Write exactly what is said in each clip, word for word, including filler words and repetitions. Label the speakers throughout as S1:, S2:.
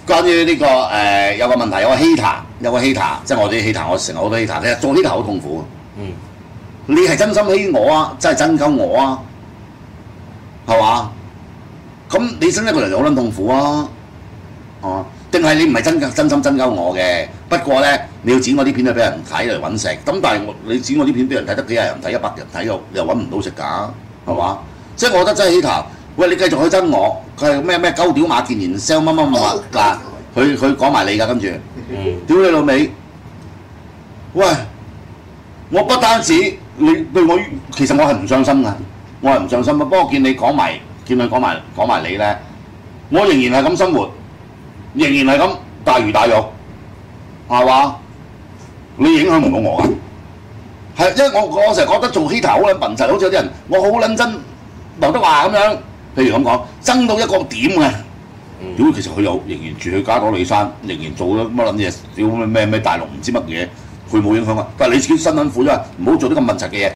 S1: 關於呢、這個誒、呃、有個問題，有個 hater， 有個 hater， 即係我啲 hater， 我成日好多 hater， 其實做 hater 好痛苦。嗯。你係真心欺我啊，真係真鳩我啊，係嘛？咁你真一個人就好撚痛苦啊，哦、啊，定係你唔係真真心真鳩我嘅？不過咧，你要剪我啲片去俾人睇嚟揾食，咁但係我你剪我啲片俾人睇得幾廿人睇，一百人睇又又揾唔到食㗎，係嘛？即係我覺得真係 hater， 喂你繼續去憎我，佢係咩咩鳩屌馬建連 sell 乜乜乜乜嗱，佢佢講埋你㗎跟住，屌你老味，喂！我不單止你對我，其實我係唔上心㗎，我係唔上心啊。不過見你講埋，見佢講埋講埋你咧，我仍然係咁生活，仍然係咁大魚大肉，係嘛？你影響唔到我㗎，係因為我我成日覺得做 hater 好撚笨柒，好似有啲人我好撚憎劉德華咁樣，譬如咁講，憎到一個點嘅。屌，其實佢又仍然住去加多利山，仍然做咗乜撚嘢，屌咩咩大陸唔知乜嘢。佢冇影響啊，但係你自己辛辛苦啫嘛，唔好做啲咁問責嘅嘢。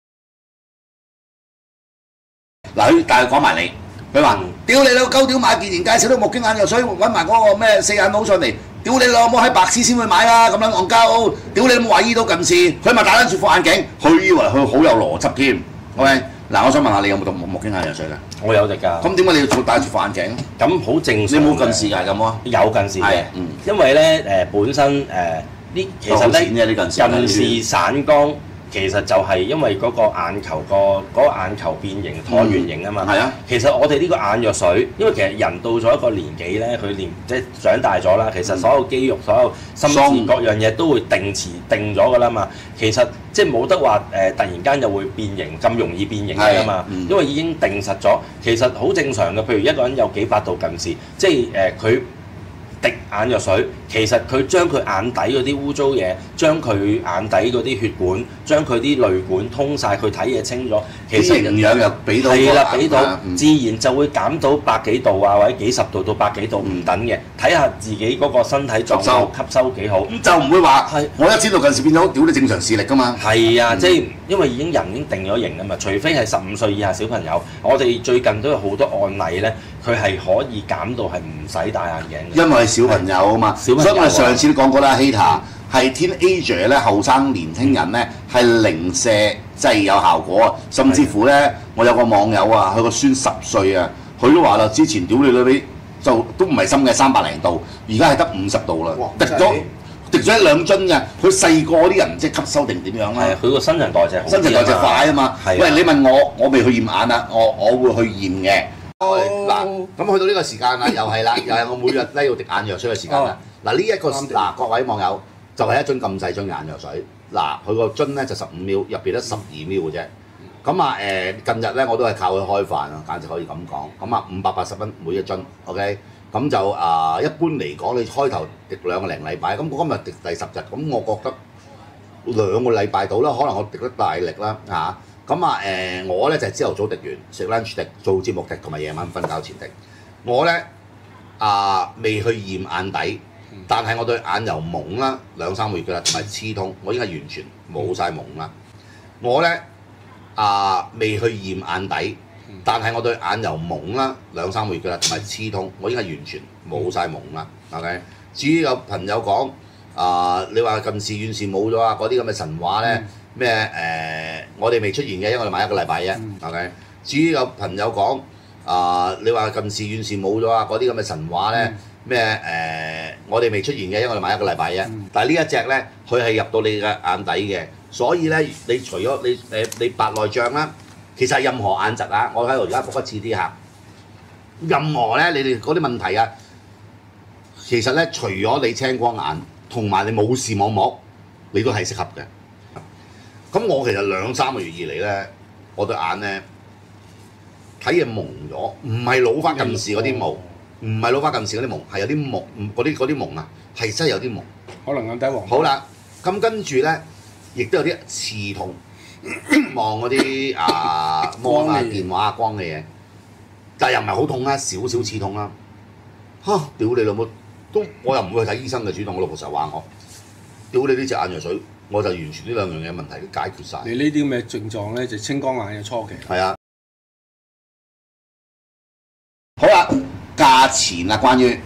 S1: 嗱，佢但係講埋你，佢話：屌你老鳩屌馬健賢介紹到木經眼藥水，揾埋嗰個咩四眼佬上嚟，屌你老母喺白痴先去買啦，咁樣戇鳩，屌你老母話醫到近視，佢咪戴緊住副眼鏡，佢以為佢好有邏輯添。OK，嗱，我想問下你有冇讀木木經眼藥水㗎？
S2: 我有隻㗎。咁
S1: 點解你要戴住副眼鏡？
S2: 咁好正常。
S1: 你冇近視㗎咁啊？
S2: 有近視嘅，因為咧誒本身誒。呢其實咧近視散光其實就係因為嗰個眼球個嗰個眼球變形橢圓形啊嘛。係啊。其實我哋呢個眼藥水，因為其實人到咗一個年紀咧，佢年即係長大咗啦，其實所有肌肉、所有心智各樣嘢都會定時定咗㗎啦嘛。其實即係冇得話誒，突然間又會變形咁容易變形㗎嘛。因為已經定實咗，其實好正常嘅。譬如一個人有幾百度近視，即係誒佢。滴眼藥水，其實佢將佢眼底嗰啲污糟嘢，將佢眼底嗰啲血管，將佢啲淚管通晒，佢睇嘢清咗。其實營養又俾到，係啦，俾到，自然就會減到百幾度啊，或者幾十度到百幾度唔等嘅。睇下自己嗰個身體狀況吸收幾好，咁
S1: 就唔會話係我一知道近視變咗，屌你正常視力㗎嘛。
S2: 係啊，即係因為已經人已經定咗型啊嘛，除非係十五歲以下小朋友。我哋最近都有好多案例咧，佢係可以減到係唔使戴眼鏡嘅。
S1: 因為小朋友啊嘛，所以我上次都講過啦 ，hater 係 teenager 咧，後生年青人咧係零舍劑有效果，甚至乎咧，我有個網友啊，佢個孫十歲啊，佢都話啦，之前屌你老味就都唔係深嘅三百零度，而家係得五十度啦，滴咗滴咗一兩樽嘅，佢細個啲人即係吸收定點樣咧？
S2: 佢個新陳代謝
S1: 新陳代謝快啊嘛。喂，你問我，我未去驗眼啊，我我會去驗嘅。嗱，咁去到呢個時間啦，又係啦，又係我每日咧要滴眼藥水嘅時間啦。嗱，呢一個嗱各位網友就係一樽咁細樽眼藥水，嗱佢個樽咧就十五秒，入邊得十二秒嘅啫。咁啊誒，近日咧我都係靠佢開飯啊，簡直可以咁講。咁啊五百八十蚊每一樽 ，OK。咁就啊一般嚟講，你開頭滴兩個零禮拜，咁我今日滴第十日，咁我覺得兩個禮拜到啦，可能我滴得大力啦嚇。咁啊誒，我咧就係朝頭早滴完，食 lunch 滴，做節目滴，同埋夜晚瞓覺前滴。我咧啊未去驗眼底，但係我對眼由矇啦兩三個月㗎啦，同埋黐通，我已經係完全冇晒矇啦。我咧啊未去驗眼底，但係我對眼由矇啦兩三個月㗎啦，同埋黐通，我已經係完全冇晒矇啦。OK。至於有朋友講啊，你話近視遠視冇咗啊，嗰啲咁嘅神話咧。咩誒、呃？我哋未出現嘅，因為我哋買一個禮拜啫。OK。至於有朋友講啊、呃，你話近視遠視冇咗啊，嗰啲咁嘅神話咧，咩誒、呃？我哋未出現嘅，因為我哋買一個禮拜啫。但係呢一隻咧，佢係入到你嘅眼底嘅，所以咧，你除咗你誒你白內障啦，其實任何眼疾啊，我喺度而家復一次啲客，任何咧你哋嗰啲問題啊，其實咧除咗你青光眼同埋你冇視網膜，你都係適合嘅。咁我其實兩三個月以嚟咧，我對眼咧睇嘢蒙咗，唔係老花近視嗰啲蒙，唔係老花近視嗰啲蒙，係有啲蒙，嗰啲嗰啲蒙啊，係真係有啲蒙。
S3: 可能眼底黃。
S1: 好啦，咁跟住咧，亦都有啲刺痛，望嗰啲啊芒啊電話啊光嘅嘢，但係又唔係好痛啦，少少刺痛啦。嚇！屌你老母，都我又唔會去睇醫生嘅，主動我老婆成日話我，屌你呢隻眼藥水。我就完全呢兩樣嘢問題都解決晒。
S3: 你呢啲咁嘅症狀咧，就青光眼嘅初期。
S1: 係啊。好啦，價錢啊，關於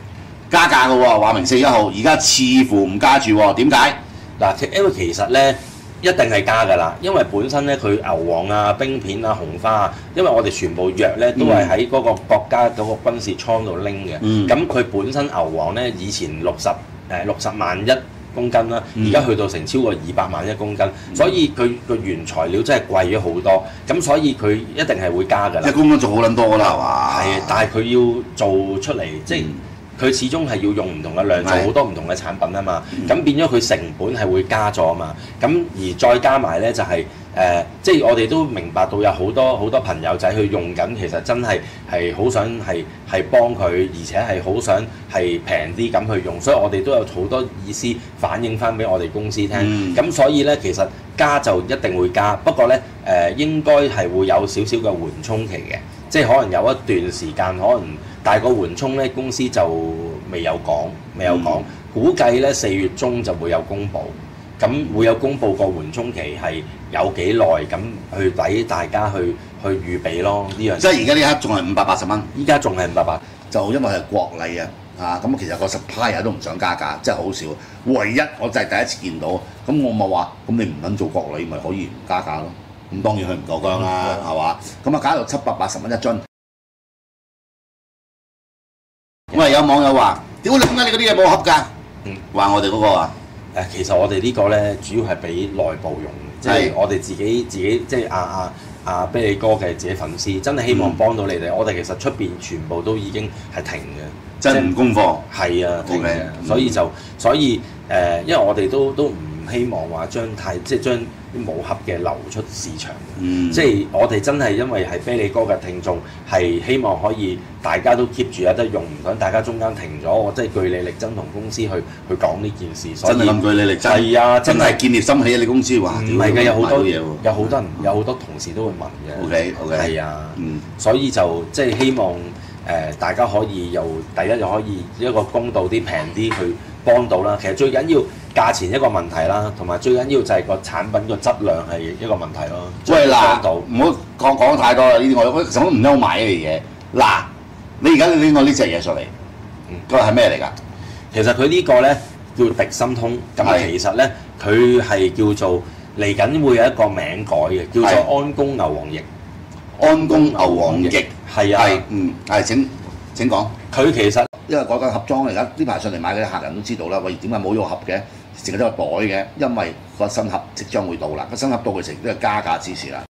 S1: 加價嘅喎，話明四月一號，而家似乎唔加住喎，點解？
S2: 嗱，因為其實咧一定係加㗎啦，因為本身咧佢牛黃啊、冰片啊、紅花啊，因為我哋全部藥咧都係喺嗰個國家嗰個軍事倉度拎嘅，咁佢、嗯、本身牛黃咧以前六十誒六十萬一公斤啦，而家去到成超過二百萬一公斤，嗯、所以佢個原材料真係貴咗好多，咁所以佢一定係會加㗎啦。
S1: 一公斤做好撚多㗎啦，係嘛？
S2: 係，但係佢要做出嚟，即係佢始終係要用唔同嘅量，做好多唔同嘅產品啊嘛。咁、嗯、變咗佢成本係會加咗啊嘛。咁而再加埋咧就係、是、誒、呃，即係我哋都明白到有好多好多朋友仔去用緊，其實真係係好想係係幫佢，而且係好想係平啲咁去用，所以我哋都有好多意思反映翻俾我哋公司聽。咁、嗯、所以咧其實加就一定會加，不過咧誒、呃、應該係會有少少嘅緩衝期嘅，即係可能有一段時間可能。但係個緩衝咧，公司就未有講，未有講，嗯、估計咧四月中就會有公佈，咁會有公佈個緩衝期係有幾耐，咁去俾大家去去預備咯呢樣。
S1: 即係而家呢刻仲係五百八十蚊，
S2: 依家仲係五百八，
S1: 就因為係國禮啊，啊咁其實個 supplier 都唔想加價，真係好少。唯一我就係第一次見到，咁我咪話，咁你唔肯做國禮，咪可以唔加價咯。咁當然佢唔夠薑啦，係嘛？咁啊，搞到七百八十蚊一樽。咁啊有網友話：屌你點解你嗰啲嘢冇盒㗎？嗯，話我哋嗰個啊。
S2: 誒，其實我哋呢個咧主要係俾內部用，即係我哋自己自己即係阿阿阿啤梨哥嘅自己粉絲，真係希望幫到你哋。嗯、我哋其實出邊全部都已經係停嘅，
S1: 真唔供貨。係
S2: 啊，停嘅，嗯、所以就所以誒、呃，因為我哋都都唔希望話將太即係將啲冇盒嘅流出市場。嗯、即係我哋真係因為係啤梨哥嘅聽眾，係希望可以大家都 keep 住有得用，唔想大家中間停咗，我真係據理力爭同公司去去講呢件事。所以
S1: 真係咁據理力爭。係啊，真係建立心起啊！你公司話
S2: 唔係嘅，有好多嘢喎，有好多人有好多同事都會問嘅。
S1: OK OK。係
S2: 啊，嗯，所以就即係希望誒、呃、大家可以又第一又可以一個公道啲、平啲去幫到啦。其實最緊要價錢一個問題啦，同埋最緊要就係個產品個質量係一個問題咯。
S1: 喂嗱，唔好講講太多啦，呢啲我我都唔憂買呢樣嘢。嗱，你而家拎我呢隻嘢上嚟，佢係咩嚟㗎？
S2: 其實佢呢個咧叫迪心通，咁其實咧佢係叫做嚟緊會有一個名改嘅，叫做安宮牛黃液。
S1: 安宮牛黃液
S2: 係啊，
S1: 係嗯係請請講。
S2: 佢其實
S1: 因為嗰間盒裝嚟㗎，呢排上嚟買嘅客人都知道啦。喂，點解冇咗個盒嘅？淨係得個袋嘅，因為個新盒即將會到啦。個新盒到嘅時都係加價之時啦。